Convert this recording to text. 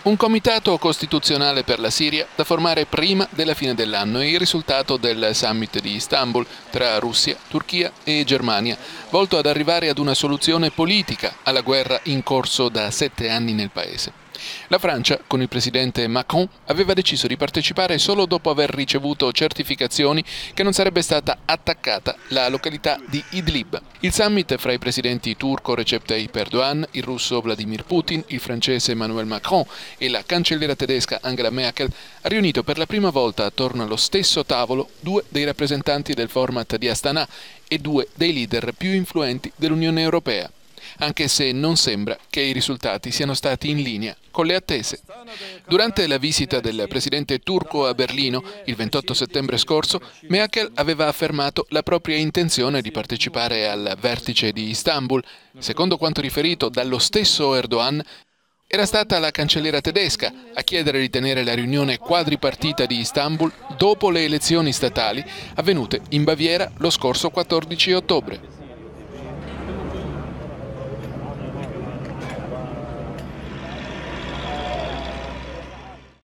Un comitato costituzionale per la Siria da formare prima della fine dell'anno è il risultato del summit di Istanbul tra Russia, Turchia e Germania, volto ad arrivare ad una soluzione politica alla guerra in corso da 7 anni nel paese. La Francia, con il presidente Macron, aveva deciso di partecipare solo dopo aver ricevuto certificazioni che non sarebbe stata attaccata la località di Idlib. Il summit fra i presidenti turco Recep Tayyip Erdogan, il russo Vladimir Putin, il francese Emmanuel Macron e la cancelliera tedesca Angela Merkel ha riunito per la prima volta attorno allo stesso tavolo 2 dei rappresentanti del format di Astana e 2 dei leader più influenti dell'Unione Europea, anche se non sembra che i risultati siano stati in linea con le attese. Durante la visita del presidente turco a Berlino, il 28 settembre scorso, Merkel aveva affermato la propria intenzione di partecipare al vertice di Istanbul. Secondo quanto riferito dallo stesso Erdogan, era stata la cancelliera tedesca a chiedere di tenere la riunione quadripartita di Istanbul dopo le elezioni statali avvenute in Baviera lo scorso 14 ottobre.